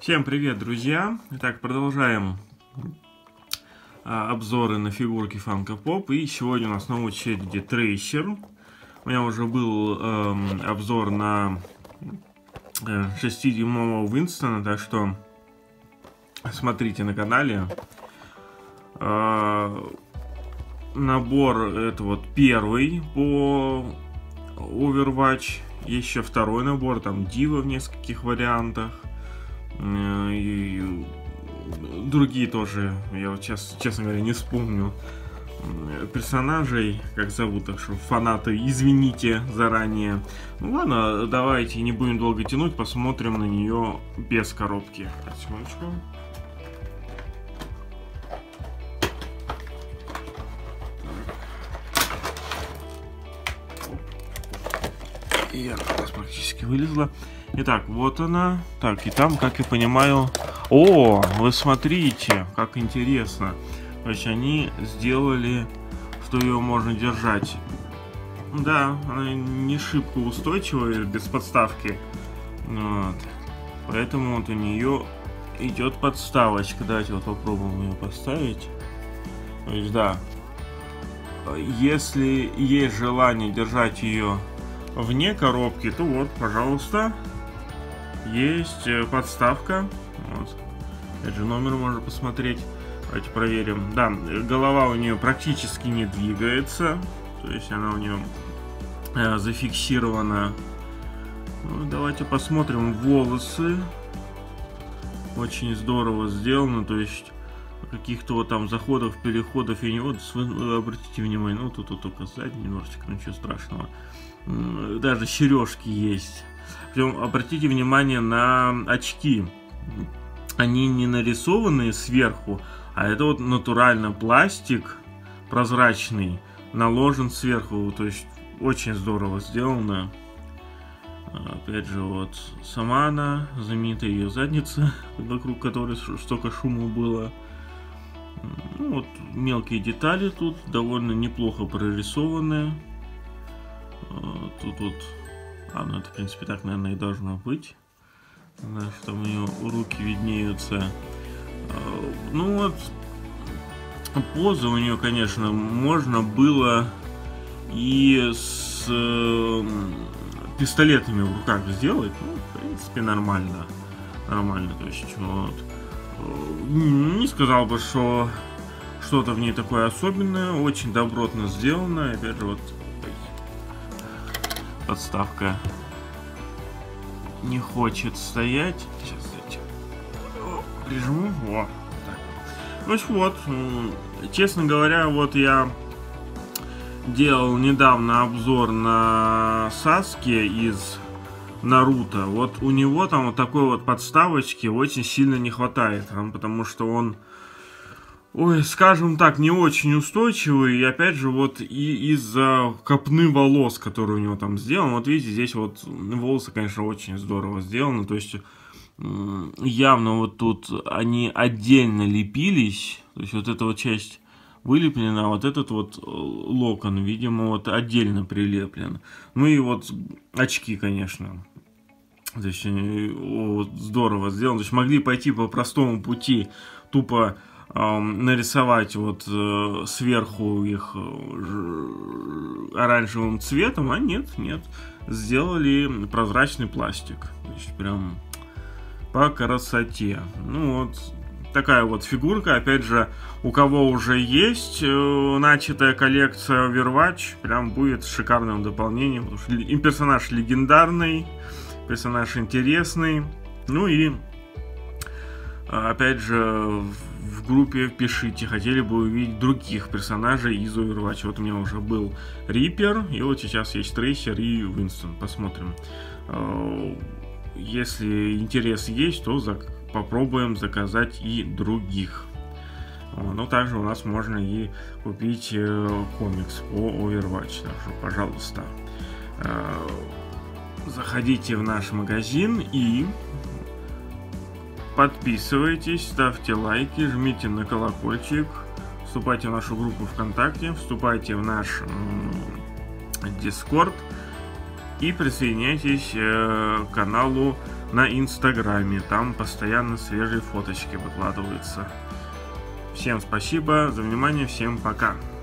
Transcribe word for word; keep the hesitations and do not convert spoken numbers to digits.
Всем привет, друзья! Итак, продолжаем а, обзоры на фигурки Funko Pop. И сегодня у нас на очереди Трейсер. У меня уже был э, обзор на э, шестидюймового Уинстона, так что смотрите на канале. Э, набор это вот первый по Overwatch. Еще второй набор, там Дива в нескольких вариантах. И другие тоже, я вот сейчас, честно говоря, не вспомню персонажей, как зовут, так что фанаты, извините заранее. Ну ладно, давайте не будем долго тянуть, посмотрим на нее без коробки. Секундочку. И она у нас практически вылезла. Итак, вот она. Так, и там, как я понимаю... О, вы смотрите, как интересно. То есть они сделали, что ее можно держать. Да, она не шибко устойчивая, без подставки. Вот. Поэтому вот у нее идет подставочка. Давайте вот попробуем ее поставить. То есть, да. Если есть желание держать ее вне коробки, то вот, пожалуйста, есть подставка. Вот. Опять же, номер можно посмотреть. Давайте проверим. Да, голова у нее практически не двигается. То есть она у нее э, зафиксирована. Ну, давайте посмотрим волосы. Очень здорово сделано. То есть каких-то вот там заходов, переходов и не вот. Обратите внимание, ну тут вот только сзади немножечко, ничего страшного. Даже сережки есть. Причем обратите внимание на очки. Они не нарисованные сверху, а это вот натурально пластик прозрачный наложен сверху. То есть очень здорово сделано. Опять же, вот сама она, знаменитая ее задница, вокруг которой столько шума было. Ну, вот мелкие детали тут довольно неплохо прорисованные. Тут вот, а, ну это в принципе так, наверное, и должно быть. Да, что у нее руки виднеются. Ну вот, поза у нее, конечно, можно было и с э, пистолетами в руках сделать. Ну, в принципе, нормально. Нормально, то есть, вот. Не сказал бы, что что-то в ней такое особенное. Очень добротно сделано. Опять же, вот подставка не хочет стоять. Сейчас я прижму. О, так. Ну вот, честно говоря, вот я делал недавно обзор на Саске из Наруто. Вот у него там вот такой вот подставочки очень сильно не хватает, потому что он, ой, скажем так, не очень устойчивый. И опять же, вот и из-за копны волос, которые у него там сделаны. Вот видите, здесь вот волосы, конечно, очень здорово сделаны. То есть явно вот тут они отдельно лепились. То есть вот эта вот часть вылеплена, а вот этот вот локон, видимо, вот отдельно прилеплен. Ну и вот очки, конечно. То есть вот, здорово сделано. То есть могли пойти по простому пути, тупо нарисовать вот э, сверху их э, оранжевым цветом, а нет, нет, сделали прозрачный пластик, то есть прям по красоте. Ну вот такая вот фигурка, опять же, у кого уже есть э, начатая коллекция Overwatch, прям будет шикарным дополнением, потому что и персонаж легендарный, персонаж интересный, ну и опять же в группе пишите, хотели бы увидеть других персонажей из Overwatch. Вот у меня уже был Риппер, и вот сейчас есть Трейсер и Уинстон. Посмотрим. Если интерес есть, то зак попробуем заказать и других. Но также у нас можно и купить комикс по Overwatch. Так что, пожалуйста, заходите в наш магазин и подписывайтесь, ставьте лайки, жмите на колокольчик, вступайте в нашу группу ВКонтакте, вступайте в наш Discord И присоединяйтесь э, к каналу на Инстаграме. Там постоянно свежие фоточки выкладываются. Всем спасибо за внимание. Всем пока.